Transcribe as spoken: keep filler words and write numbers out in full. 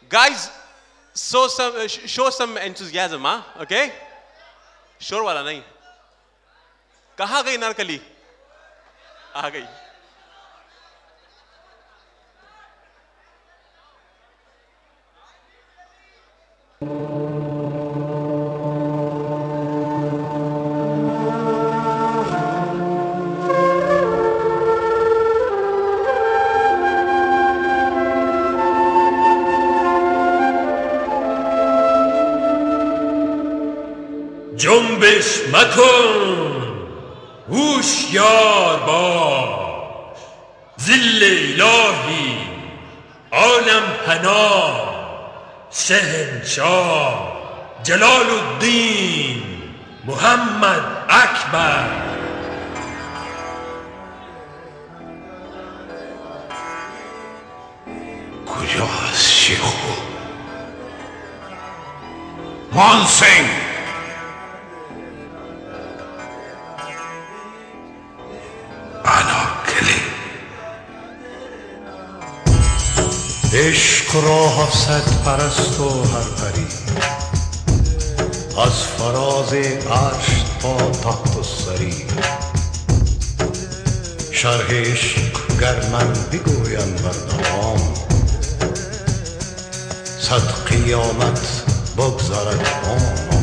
Guys, show some, uh, show some enthusiasm, huh? Okay? शोर वाला नहीं. कहाँ गई नारकली? आ गई. جنبش مکن هوشیار باش ذل الهی عالم پناه شهنشاه جلال الدین محمد اکبر. کجاست شیخو؟ مانسنگ عشق راه صد پرست و هر پری از فراز عرش تا تحت الثری شرح عشق گر من بگویم بر دوام صد قیامت بگذرد عام